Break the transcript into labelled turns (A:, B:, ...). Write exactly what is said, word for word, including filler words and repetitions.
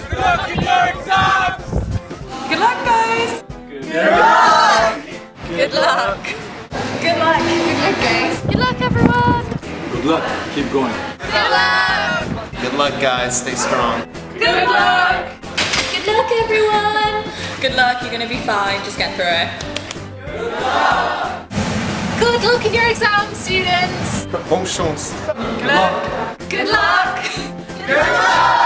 A: Good luck in your exams!
B: Good luck, guys!
A: Good luck!
B: Good luck! Good luck! Good luck, guys! Good luck, everyone!
A: Good luck. Keep going.
B: Good luck!
C: Good luck, guys. Stay strong.
B: Good luck! Good luck, everyone! Good luck, you're gonna be fine. Just get through it.
A: Good luck!
B: Good luck in your exams, students!
C: Home Schools.
B: Good luck! Good luck!
A: Good luck!